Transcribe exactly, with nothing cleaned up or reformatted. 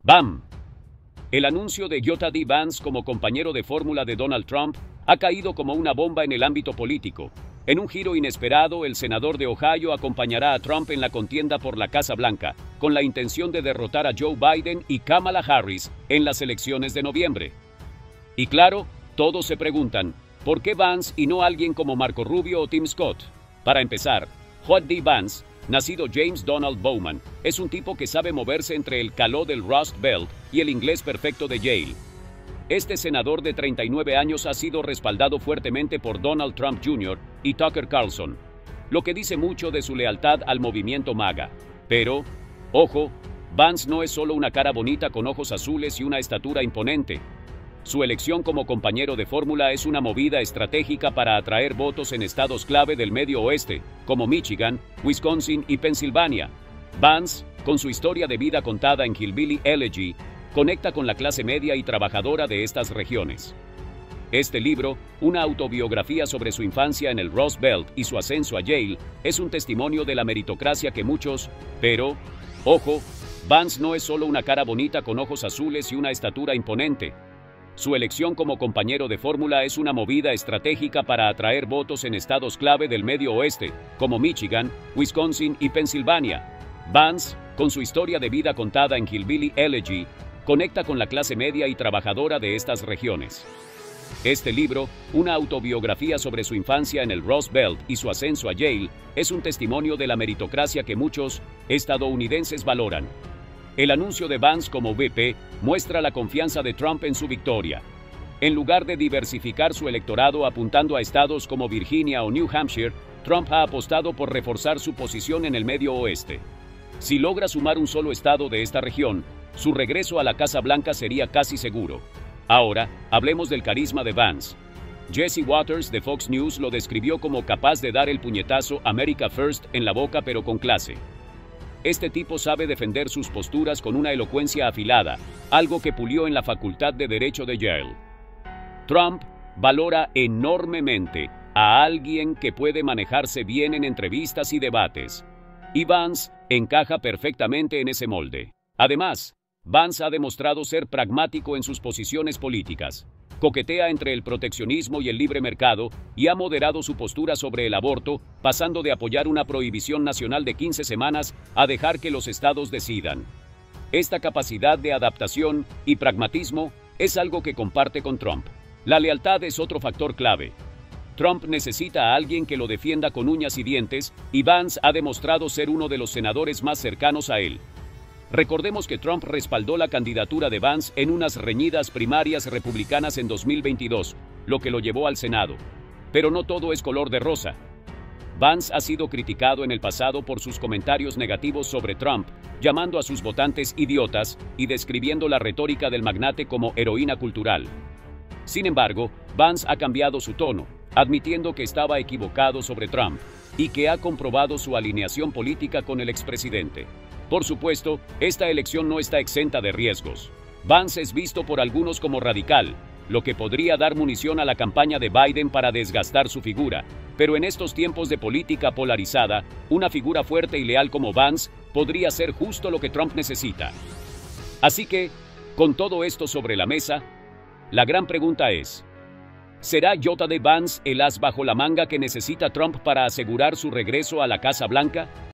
¡Bam! El anuncio de J D Vance como compañero de fórmula de Donald Trump ha caído como una bomba en el ámbito político. En un giro inesperado, el senador de Ohio acompañará a Trump en la contienda por la Casa Blanca, con la intención de derrotar a Joe Biden y Kamala Harris en las elecciones de noviembre. Y claro, todos se preguntan, ¿por qué Vance y no alguien como Marco Rubio o Tim Scott? Para empezar, J D Vance, nacido James Donald Bowman, es un tipo que sabe moverse entre el caló del Rust Belt y el inglés perfecto de Yale. Este senador de treinta y nueve años ha sido respaldado fuertemente por Donald Trump junior y Tucker Carlson, lo que dice mucho de su lealtad al movimiento MAGA. Pero, ojo, Vance no es solo una cara bonita con ojos azules y una estatura imponente. Su elección como compañero de fórmula es una movida estratégica para atraer votos en estados clave del Medio Oeste, como Michigan, Wisconsin y Pensilvania. Vance, con su historia de vida contada en Hillbilly Elegy, conecta con la clase media y trabajadora de estas regiones. Este libro, una autobiografía sobre su infancia en el Rust Belt y su ascenso a Yale, es un testimonio de la meritocracia que muchos, pero, ojo, Vance no es solo una cara bonita con ojos azules y una estatura imponente. Su elección como compañero de fórmula es una movida estratégica para atraer votos en estados clave del Medio Oeste, como Michigan, Wisconsin y Pensilvania. Vance, con su historia de vida contada en Hillbilly Elegy, conecta con la clase media y trabajadora de estas regiones. Este libro, una autobiografía sobre su infancia en el Rust Belt y su ascenso a Yale, es un testimonio de la meritocracia que muchos estadounidenses valoran. El anuncio de Vance como V P muestra la confianza de Trump en su victoria. En lugar de diversificar su electorado apuntando a estados como Virginia o New Hampshire, Trump ha apostado por reforzar su posición en el Medio Oeste. Si logra sumar un solo estado de esta región, su regreso a la Casa Blanca sería casi seguro. Ahora, hablemos del carisma de Vance. Jesse Waters de Fox News lo describió como capaz de dar el puñetazo America First en la boca pero con clase. Este tipo sabe defender sus posturas con una elocuencia afilada, algo que pulió en la Facultad de Derecho de Yale. Trump valora enormemente a alguien que puede manejarse bien en entrevistas y debates. Y Vance encaja perfectamente en ese molde. Además, Vance ha demostrado ser pragmático en sus posiciones políticas. Coquetea entre el proteccionismo y el libre mercado y ha moderado su postura sobre el aborto, pasando de apoyar una prohibición nacional de quince semanas a dejar que los estados decidan. Esta capacidad de adaptación y pragmatismo es algo que comparte con Trump. La lealtad es otro factor clave. Trump necesita a alguien que lo defienda con uñas y dientes, y Vance ha demostrado ser uno de los senadores más cercanos a él. Recordemos que Trump respaldó la candidatura de Vance en unas reñidas primarias republicanas en dos mil veintidós, lo que lo llevó al Senado. Pero no todo es color de rosa. Vance ha sido criticado en el pasado por sus comentarios negativos sobre Trump, llamando a sus votantes idiotas y describiendo la retórica del magnate como heroína cultural. Sin embargo, Vance ha cambiado su tono, admitiendo que estaba equivocado sobre Trump y que ha comprobado su alineación política con el expresidente. Por supuesto, esta elección no está exenta de riesgos. Vance es visto por algunos como radical, lo que podría dar munición a la campaña de Biden para desgastar su figura. Pero en estos tiempos de política polarizada, una figura fuerte y leal como Vance podría ser justo lo que Trump necesita. Así que, con todo esto sobre la mesa, la gran pregunta es, ¿será J D Vance el as bajo la manga que necesita Trump para asegurar su regreso a la Casa Blanca?